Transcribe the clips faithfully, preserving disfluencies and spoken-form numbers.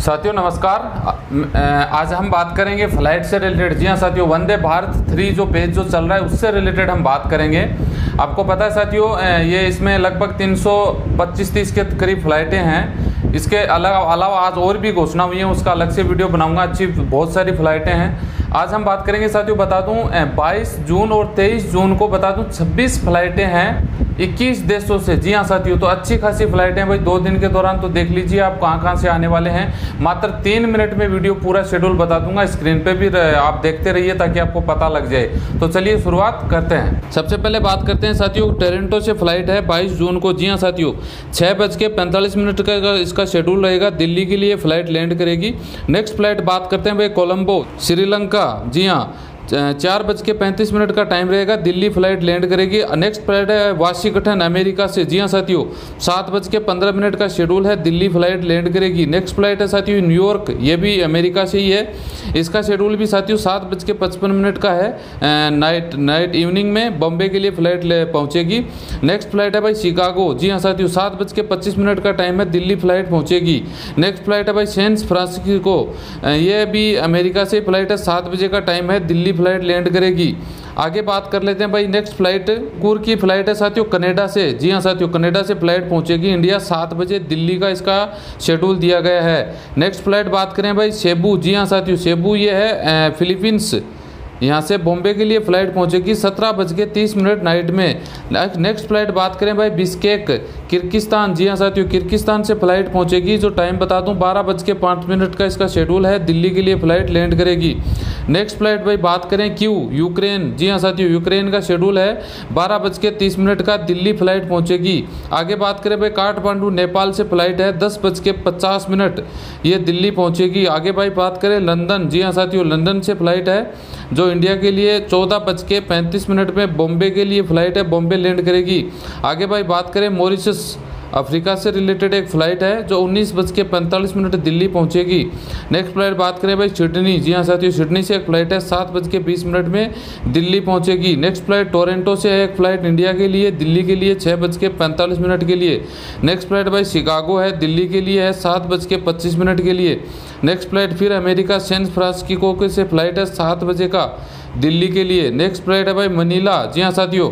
साथियों नमस्कार। आज हम बात करेंगे फ्लाइट से रिलेटेड। जी हाँ साथियों, वंदे भारत थ्री जो पेज जो चल रहा है उससे रिलेटेड हम बात करेंगे। आपको पता है साथियों, ये इसमें लगभग तीन सौ पच्चीस तीस के करीब फ्लाइटें हैं। इसके अलावा आज और भी घोषणा हुई है, उसका अलग से वीडियो बनाऊंगा। अच्छी बहुत सारी फ्लाइटें हैं। आज हम बात करेंगे साथियों, बता दूं बाईस जून और तेईस जून को बता दूं छब्बीस फ्लाइटें हैं इक्कीस देशों से। जी हाँ साथियों, तो अच्छी खासी फ्लाइटें हैं भाई। दो दिन के दौरान तो देख लीजिए आप कहाँ कहाँ से आने वाले हैं। मात्र तीन मिनट में वीडियो पूरा शेड्यूल बता दूंगा, स्क्रीन पे भी आप देखते रहिए ताकि आपको पता लग जाए। तो चलिए शुरुआत करते हैं। सबसे पहले बात करते हैं साथियों, टोरंटो से फ्लाइट है बाईस जून को। जी हाँ साथियों, छः बज के पैंतालीस मिनट का इसका शेड्यूल रहेगा। दिल्ली के लिए फ्लाइट लैंड करेगी। नेक्स्ट फ्लाइट बात करते हैं भाई, कोलंबो श्रीलंका। जी हाँ, चार बज के पैंतीस मिनट का टाइम रहेगा। दिल्ली फ्लाइट लैंड करेगी। नेक्स्ट फ्लाइट है वाशिंगटन अमेरिका से। जी हाँ साथियों, सात बज के पंद्रह मिनट का शेड्यूल है। दिल्ली फ्लाइट लैंड करेगी। नेक्स्ट फ्लाइट है साथियों न्यूयॉर्क, ये भी अमेरिका से ही है। इसका शेड्यूल भी साथियों सात बज के पचपन मिनट का है। नाइट नाइट इवनिंग में बॉम्बे के लिए फ्लाइट पहुँचेगी। नेक्स्ट फ्लाइट है भाई शिकागो। जी हाँ साथियों, सात बज के पच्चीस मिनट का टाइम है। दिल्ली फ्लाइट पहुँचेगी। नेक्स्ट फ्लाइट है भाई सैन फ्रांसिस्को, ये भी अमेरिका से फ्लाइट है। सात बजे का टाइम है। दिल्ली फ्लाइट लैंड करेगी। आगे बात कर लेते हैं भाई, नेक्स्ट फ्लाइट कुर की फ्लाइट है साथियों कनाडा से। जी हाँ साथियों, कनाडा से फ्लाइट पहुंचेगी इंडिया। सात बजे दिल्ली का इसका शेड्यूल दिया गया है। नेक्स्ट फ्लाइट बात करें भाई सेबू। जी हाँ साथियों, सेबू ये है फिलीपींस, यहाँ से बॉम्बे के लिए फ़्लाइट पहुँचेगी सत्रह बज के तीस मिनट नाइट में। नेक्स्ट फ्लाइट बात करें भाई बिश्केक किर्गिस्तान। जी हाँ साथियों, किर्गिस्तान से फ्लाइट पहुँचेगी। जो टाइम बता दूँ बारह बज के पाँच मिनट का इसका शेड्यूल है। दिल्ली के लिए फ़्लाइट लैंड करेगी। नेक्स्ट फ्लाइट भाई बात करें क्यू यूक्रेन। जी हाँ साथियों, यूक्रेन का शेड्यूल है बारह बज के तीस मिनट का। दिल्ली फ्लाइट पहुँचेगी। आगे बात करें भाई काठमांडू नेपाल से फ्लाइट है दस बज के पचास मिनट, ये दिल्ली पहुँचेगी। आगे भाई बात करें लंदन। जी हाँ साथियों, लंदन से फ्लाइट है जो इंडिया के लिए चौदह बज के पैंतीस मिनट में बॉम्बे के लिए फ़्लाइट है, बॉम्बे लैंड करेगी। आगे भाई बात करें मॉरिशस, अफ्रीका से रिलेटेड एक फ़्लाइट है जो उन्नीस बज के पैंतालीस मिनट दिल्ली पहुंचेगी। नेक्स्ट फ्लाइट बात करें भाई सिडनी। जी हाँ साथियों, सिडनी से एक फ़्लाइट है सात बज के बीस मिनट में दिल्ली पहुंचेगी। नेक्स्ट फ्लाइट टोरंटो से है एक फ़्लाइट इंडिया के लिए, दिल्ली के लिए छः बज के पैंतालीस मिनट के लिए। नेक्स्ट फ्लाइट भाई शिकागो है, दिल्ली के लिए है सात बज के पच्चीस मिनट के लिए। नेक्स्ट फ्लाइट फिर अमेरिका सैन फ्रांसिस्को से फ्लाइट है सात बजे का दिल्ली के लिए। नेक्स्ट फ्लाइट है भाई मनीला। जी हाँ साथियों,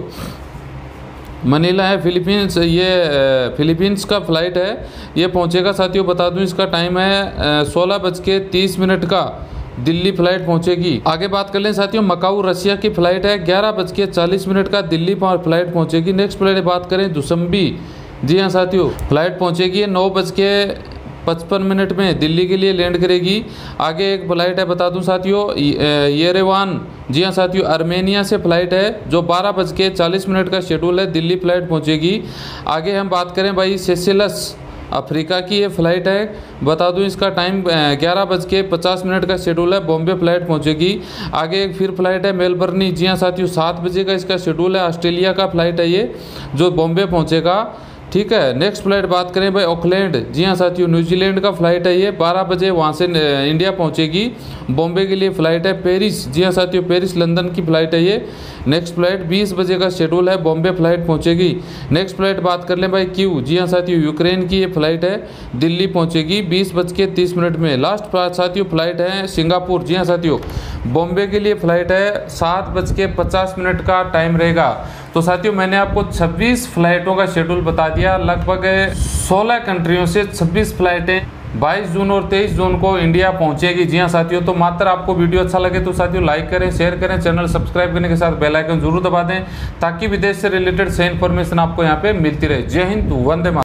मनीला है फिलीपींस, ये फिलीपींस का फ़्लाइट है, ये पहुंचेगा साथियों। बता दूं इसका टाइम है सोलह बज के तीस मिनट का दिल्ली फ्लाइट पहुंचेगी। आगे बात कर लें साथियों, मकाऊ रशिया की फ़्लाइट है ग्यारह बज के चालीस मिनट का दिल्ली फ्लाइट पहुंचेगी। नेक्स्ट फ्लाइट बात करें दुसम्बी। जी हाँ साथियों, फ्लाइट पहुंचेगी नौ बज के पचपन मिनट में दिल्ली के लिए लैंड करेगी। आगे एक फ़्लाइट है बता दूं साथियों येरेवान। जी हाँ साथियों, आर्मेनिया से फ़्लाइट है जो बारह बज के चालीस मिनट का शेड्यूल है, दिल्ली फ्लाइट पहुंचेगी। आगे हम बात करें भाई सेशेल्स, अफ्रीका की ये फ़्लाइट है। बता दूं इसका टाइम ग्यारह बज के पचास मिनट का शेड्यूल है, बॉम्बे फ्लाइट पहुंचेगी। आगे एक फिर फ्लाइट है मेलबर्नी। जी हाँ साथियों, सात बजे का इसका शेड्यूल है, ऑस्ट्रेलिया का फ़्लाइट है ये जो बॉम्बे पहुंचेगा। ठीक है। नेक्स्ट फ्लाइट बात करें भाई ऑकलैंड। जी हाँ साथियों, न्यूजीलैंड का फ़्लाइट है ये, बारह बजे वहाँ से इंडिया पहुँचेगी। बॉम्बे के लिए फ़्लाइट है पेरिस। जी हाँ साथियों, पेरिस लंदन की फ़्लाइट है ये। नेक्स्ट फ्लाइट बीस बजे का शेड्यूल है, बॉम्बे फ्लाइट पहुँचेगी। नेक्स्ट फ्लाइट बात कर लें भाई क्यू। जी हाँ साथियों, यूक्रेन की ये फ़्लाइट है, दिल्ली पहुँचेगी बीस बज के तीस मिनट में। लास्ट साथियों फ्लाइट है सिंगापुर। जी हाँ साथियों, बॉम्बे के लिए फ़्लाइट है सात बज के पचास मिनट का टाइम रहेगा। तो साथियों मैंने आपको छब्बीस फ्लाइटों का शेड्यूल बता दिया। लगभग सोलह कंट्रियों से छब्बीस फ्लाइटें बाईस जून और तेईस जून को इंडिया पहुंचेगी। जी हाँ साथियों, तो मात्र आपको वीडियो अच्छा लगे तो साथियों लाइक करें, शेयर करें, चैनल सब्सक्राइब करने के साथ बेल आइकन जरूर दबा दें ताकि विदेश से रिलेटेड सही इन्फॉर्मेशन आपको यहाँ पे मिलती रहे। जय हिंद, वंदे मातरम।